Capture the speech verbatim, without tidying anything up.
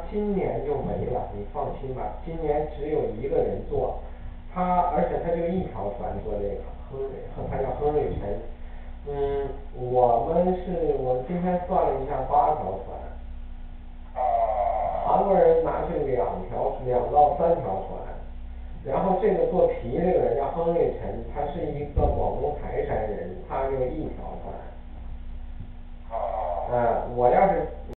今年就没了，你放心吧，今年只有一个人做，他而且他就一条船做这个，亨瑞，他叫亨瑞陈，嗯，我们是我们今天算了一下八条船，韩国人拿去两条两到三条船，然后这个做皮这个人叫亨瑞陈，他是一个广东台山人，他就一条船。呃，我要是